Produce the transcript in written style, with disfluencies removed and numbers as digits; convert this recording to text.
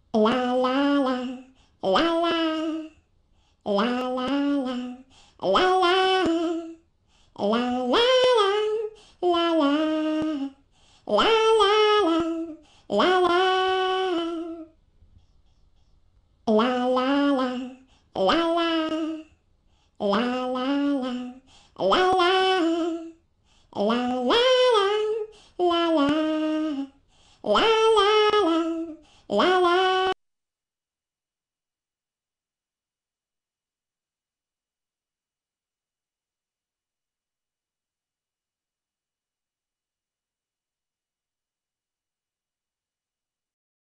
La la la, la la, la la la, la la, la la la, la la, la la la, la la, la la la, la la, la la la, la la, la